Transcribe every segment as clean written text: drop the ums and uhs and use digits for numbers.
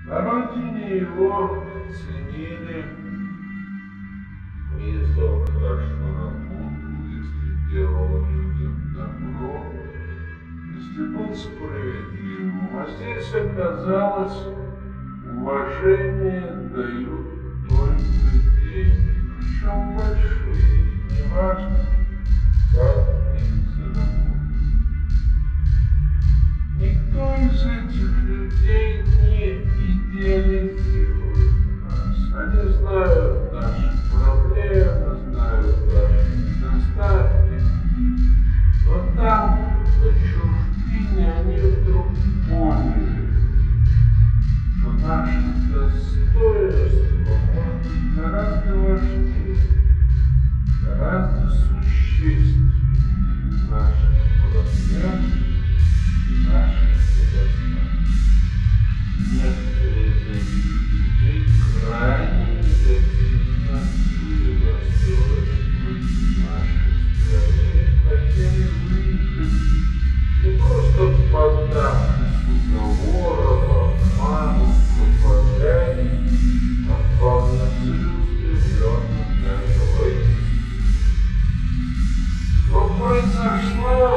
На родине его ценили. Если он хорошо работал, если делал людям добро, если был справедливым. А здесь оказалось, уважение дают только деньги, причем большие, неважно, как их заработать. Никто из этих людей не идеализирует нас. Они знают наши проблемы, знают наши недостатки. Но там, на чужбине, они вдруг поняли, что наше достоинство может быть гораздо важнее, гораздо существеннее наших проблем и наших недостатков. Некоторые из этих людей крайне негативно были настроены в нашей стране и хотели выехать не просто поддавшись уговорам, обману, пропаганде, а вполне целеустремленно даже войны. Но произошла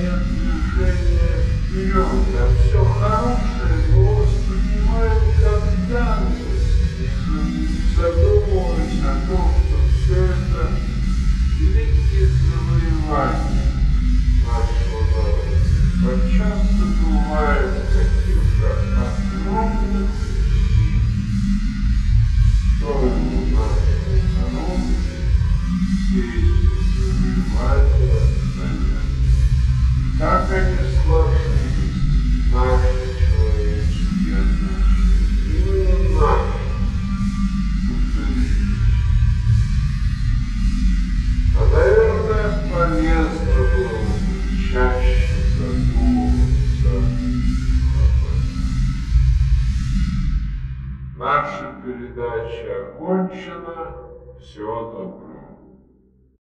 нет движения вперед, а все хорошее мы воспринимаем как данность, не задумываясь о том, что все это великие завоевания нашего народа. Подчас бывает каких-то огромных причин, что ему нашему народу все эти завоевания стоят. Как они сложились, наши человеческие отношения, именно наши. А, наверное, полезно было бы чаще задумываться об этом. Наша передача окончена. Всего доброго.